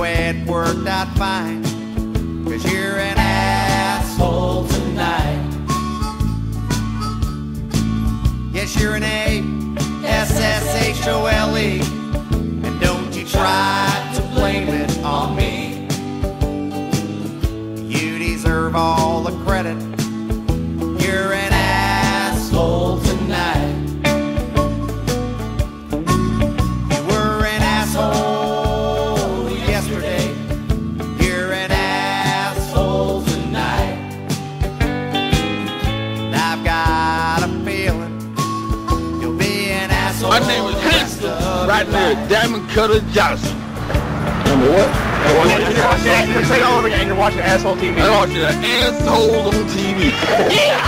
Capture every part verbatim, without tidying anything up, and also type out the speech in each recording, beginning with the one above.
it worked out fine, 'cause you're an asshole tonight. Yes, you're an A S S H O L E, and don't you try to blame it on me. You deserve all the credit. You're an asshole tonight. You were an asshole yesterday. You're an asshole tonight. And I've got a feeling you'll be an asshole. My name is Hanson, right there, Diamond Cutter Johnson. Number what? Say it all over again. You're watching asshole T V. I'm watching an asshole on T V. Yeah!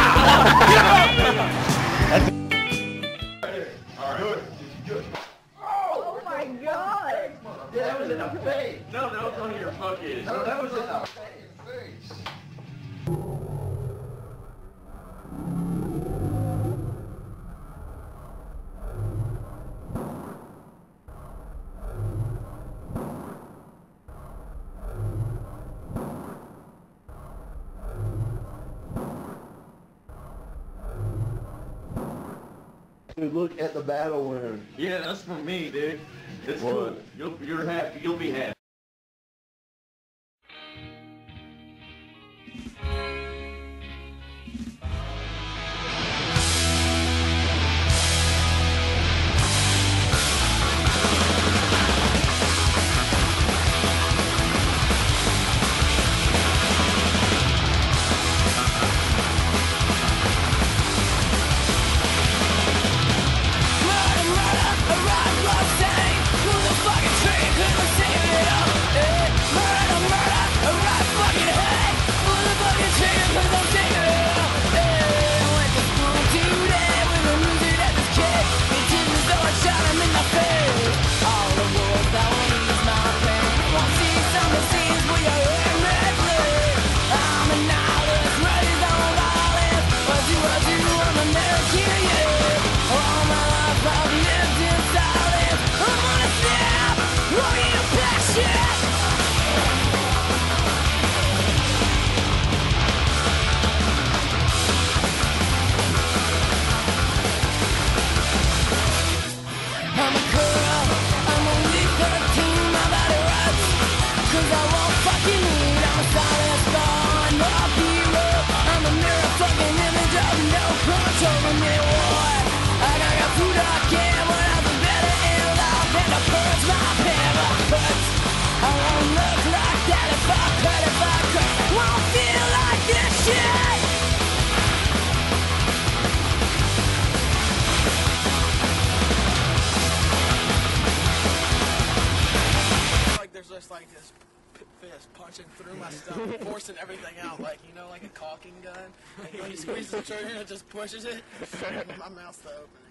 Alright. Good. Oh my god! Yeah, that was in the face. No, that was on your fucking. No, that was in the face. Dude, look at the battle wound. Yeah, that's for me, dude. It's What? cool. You'll, you're happy. You'll be happy. Just like this fist punching through my stomach, forcing everything out, like, you know, like a caulking gun. Like when you squeeze the trigger and it just pushes it, my mouth's the opening.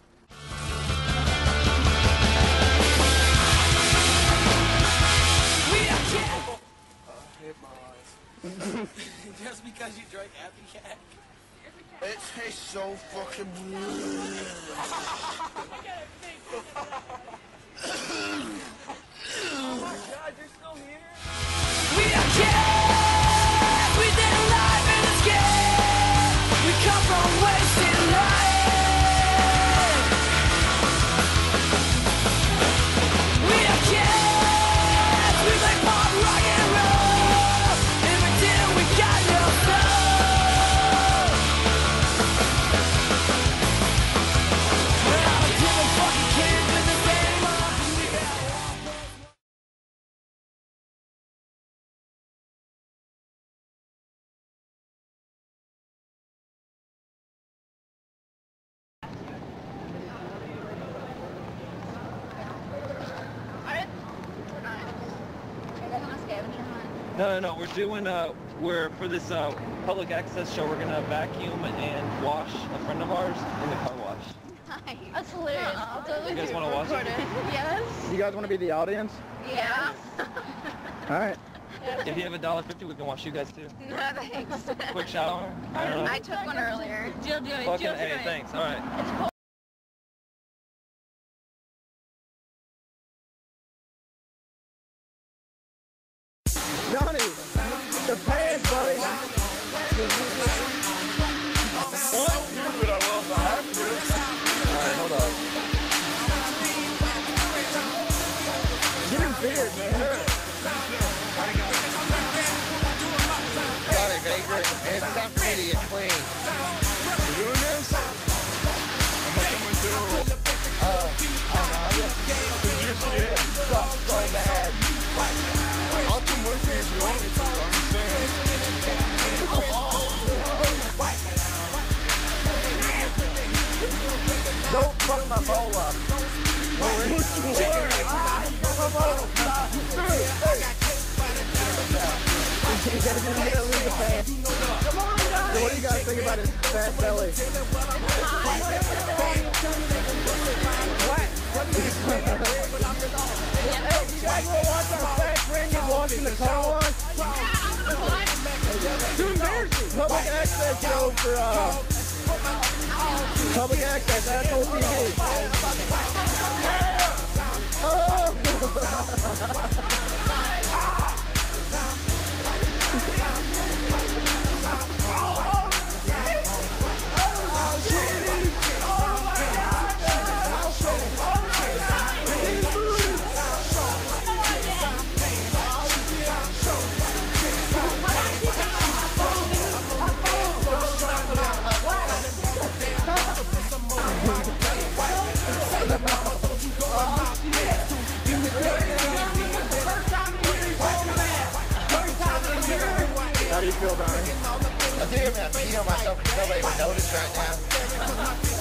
We are kidding! Oh, hit my eyes. Just because you drank Happy Cat. It tastes so fucking Oh my god, you're still here? We are kids! We did life in the skin! We come from wasted life! We are kids! We play pop, rock and roll! If we did, we got no soul! We're all different fucking kids with the same heart. We got No, no, no. We're doing, uh, we're, for this uh, public access show, we're going to vacuum and wash a friend of ours in the car wash. Nice. That's hilarious. I'll totally You guys do wanna watch it? record Yes. You guys want to be the audience? Yeah. All right. If you have a dollar fifty, we can wash you guys too. No, thanks. Quick shower? I don't know. I took one earlier. Jill, do it. Fucking A, thanks. All right. It's cold. Johnny, the pants, buddy. What? You do what I will if I have to. Alright, hold up. Get his beard, man. Got it, vagrant. It's time for me to get clean. You doing this? How much am I doing? Uh, I don't know. Your shit Sucks so bad. I'll come with you if you want me to. I'm just saying. Don't fuck my bowl up. So what do you guys think about his fat belly? What? Hey, you guys want to watch our fat friend get lost in the car wash? Too embarrassing. Public access show for uh, public access, asshole T V. Oh! How do you feel, Donnie? I think I'm gonna pee on myself because nobody would notice right now.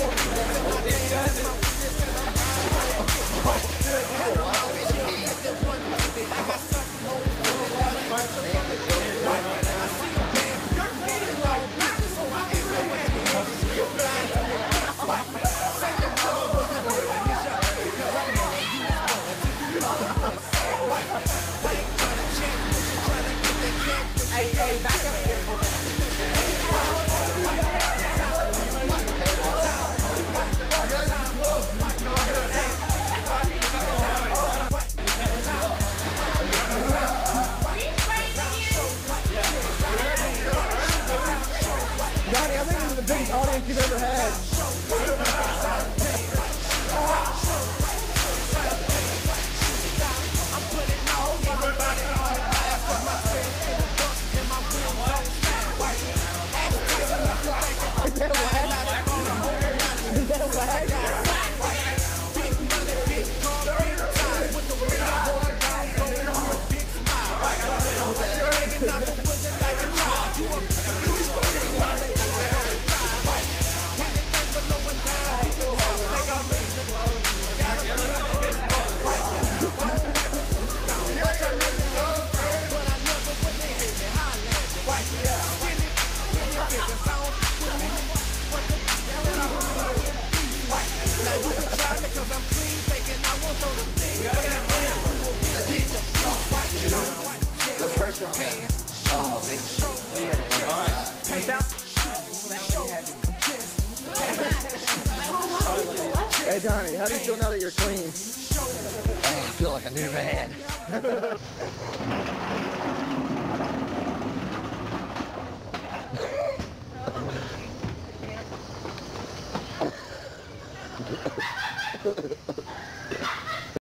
Hey, hey, back up here. Johnny, I think this is the biggest audience you've ever had. Is that a wag? Is that a wag? Hey Donnie, how do you feel now that you're clean? I feel like a new man.